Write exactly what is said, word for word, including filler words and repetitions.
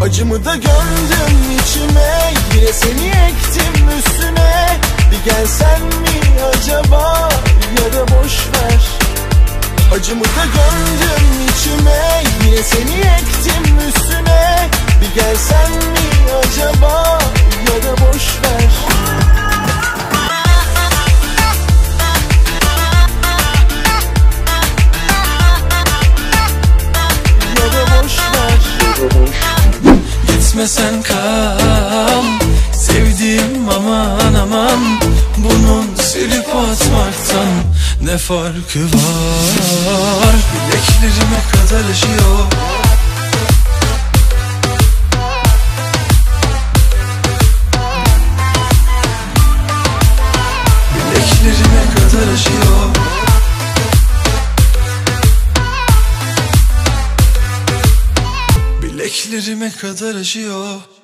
Acımı da gömdüm içime, yine seni ektim üstüne. Bir gelsen mi acaba, ya da boşver. Acımı da gömdüm içime, yine seni ektim üstüne. Bir gelsen mi acaba, ya da boşver. Ya da boşver. Gitme sen kal, sevdiğim aman aman. Bunun silip atmaktan ne farkı var? Bileklerime kadar acıyor. Bileklerime kadar acıyor. Bileklerime kadar acıyor.